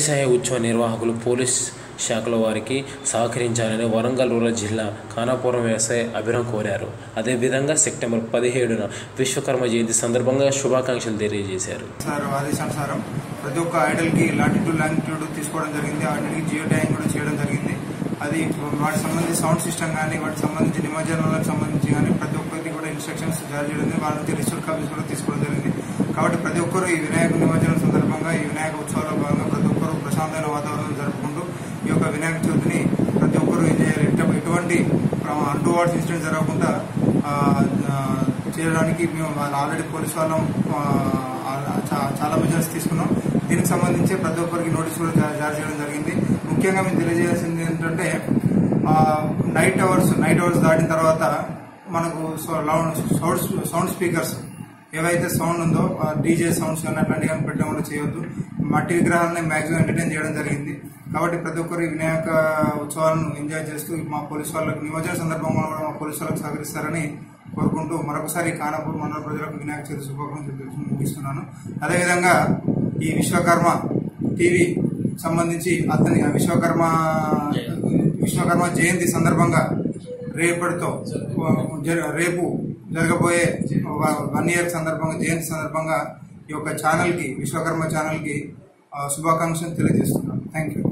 వినాయక ఉత్సవ నిర్వాహకులు పోలీస్ శాఖల వారికి సహకరించాలని వరంగల్ రూరల్ జిల్లా ఖానాపురం వ్యవసాయ అభిరామ్ కోరారు. అదేవిధంగా సెప్టెంబర్ 17న విశ్వకర్మ జయంతి సందర్భంగా శుభాకాంక్షలు తెలియజేశారు. ఆదేశానుసారం ప్రతి ఒక్క ఐడల్కి లాటిట్యూడ్ లాంగిట్యూడ్ తీసుకోవడం జరిగింది. ఐడల్కి జియో ట్యాగింగ్ కూడా చేయడం జరిగింది. అది వాటికి సంబంధించి సౌండ్ సిస్టమ్ కానీ వాటికి సంబంధించి నిమజ్జనాలకు సంబంధించి కానీ ప్రతి ఒక్కరికి కూడా ఇన్స్ట్రక్షన్స్ జారీ చేయడం, వాళ్ళ నుంచి రిజిస్టర్ కాపీస్ కూడా తీసుకోవడం జరిగింది. కాబట్టి ప్రతి ఒక్కరు ఈ వినాయక నిమజ్జనం సందర్భంగా ఈ వినాయక ఉత్సవాల భాగంగా ప్రతి ఒక్కరు ప్రశాంతమైన వాతావరణం జరుపుకుంటూ ఈ యొక్క వినాయక చవితిని ప్రతి ఒక్కరు ఎంజాయ్ చేయాలి. ఎటువంటి అన్టువర్డ్స్ ఇన్సిడెంట్ జరగకుండా చేయడానికి మేము ఆల్రెడీ పోలీసు వాళ్ళం చాలా మెజర్స్ తీసుకున్నాం. దీనికి సంబంధించి ప్రతి ఒక్కరికి నోటీస్ కూడా జారీ చేయడం జరిగింది. ముఖ్యంగా మేము తెలియజేయాల్సింది ఏంటంటే నైట్ అవర్స్ దాటిన తర్వాత మనకు సౌండ్ స్పీకర్స్ ఏవైతే సౌండ్ ఉందో డీజే సౌండ్స్ కానీ అట్లాంటివి కానీ పెట్టడం కూడా చేయొద్దు. మట్టి విగ్రహాలని మ్యాక్సిమం ఎంటర్టైన్ చేయడం జరిగింది. కాబట్టి ప్రతి ఒక్కరు ఈ వినాయక ఉత్సవాలను ఎంజాయ్ చేస్తూ మా పోలీసు వాళ్ళకు నిమజ్జన సందర్భంగా కూడా మా పోలీసు వాళ్ళకు సహకరిస్తారని కోరుకుంటూ మరొకసారి ఖానాపూర్ మండల ప్రజలకు వినాయక చవితి శుభాకాంక్షలు ముగిస్తున్నాను. అదేవిధంగా ఈ విశ్వకర్మ టీవీ సంబంధించి అతని విశ్వకర్మ జయంతి సందర్భంగా రేపు జరగబోయే 1 year సందర్భంగా జయంతి సందర్భంగా ఈ యొక్క ఛానల్కి విశ్వకర్మ ఛానల్కి శుభాకాంక్షలు తెలియజేస్తున్నాను. Thank you.